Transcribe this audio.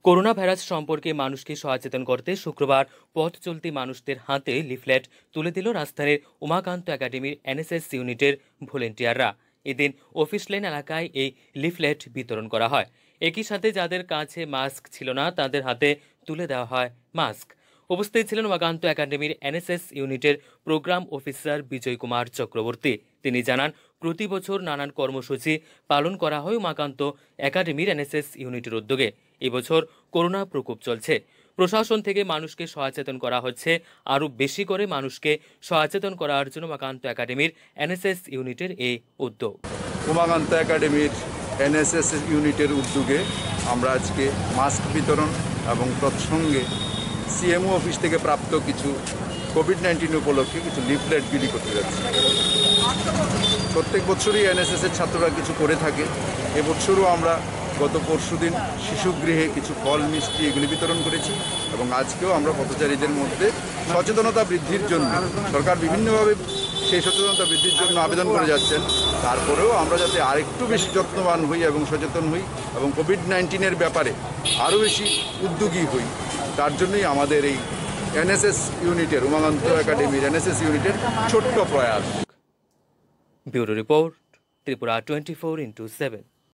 Corona virus সম্পর্কে মানুষকে সচেতন করতে শুক্রবার পথ চলতি মানুষদের হাতে লিফলেট তুলে দিল রাজধানীর উমাকান্ত একাডেমির এনএসএস ইউনিটের ভলেন্টিয়াররা। এদিন অফিস লেন এলাকায় এই লিফলেট বিতরণ করা হয়। একই সাথে যাদের কাছে মাস্ক ছিল না তাদের হাতে তুলে দেওয়া হয় মাস্ক। উপস্থিত ছিলেন উমাকান্ত একাডেমির এনএসএস ইউনিটের প্রোগ্রাম অফিসার বিজয় কুমার চক্রবর্তী। তিনি জানান, প্রতি বছর নানান কর্মসূচি পালন করা হয় উমাকান্ত একাডেমির এনএসএস ইউনিটের উদ্যোগে। এবছর করোনা প্রকোপ চলছে, প্রশাসন থেকে মানুষকে সচেতন করা হচ্ছে। আরও বেশি করে মানুষকে সচেতন করার জন্য উমাকান্ত একাডেমির এনএসএস ইউনিটের এই উদ্যোগ। উমাকান্ত একাডেমির এনএসএস ইউনিটের উদ্যোগে আমরা আজকে মাস্ক বিতরণ এবং তৎসঙ্গে সিএমও অফিস থেকে প্রাপ্ত কিছু কোভিড-19 উপলক্ষে কিছু লিফলেট বিলি করতে যাচ্ছি। প্রত্যেক বছরই এনএসএসের ছাত্ররা কিছু করে থাকে। এবছরও আমরা গত পরশুদিন শিশুগৃহে কিছু ফল মিষ্টি এগুলি বিতরণ করেছি এবং আজকেও আমরা পথচারীদের মধ্যে সচেতনতা বৃদ্ধির জন্য সরকার বিভিন্নভাবে সেই সচেতনতা বৃদ্ধির জন্য আবেদন করে যাচ্ছেন। তারপরেও আমরা যাতে আরেকটু বেশি যত্নবান হই এবং সচেতন হই এবং কোভিড-19-এর ব্যাপারে আরও বেশি উদ্যোগী হই, তার জন্যই আমাদের এই এনএসএস ইউনিটের উমাকান্ত একাডেমির এনএসএস ইউনিটের ছোট্ট প্রয়াস। Bureau report, Tripura 24x7।